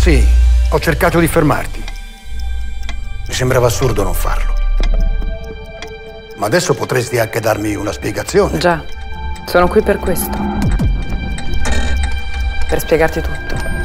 Sì, ho cercato di fermarti. Mi sembrava assurdo non farlo. Ma adesso potresti anche darmi una spiegazione. Già, sono qui per questo. Per spiegarti tutto.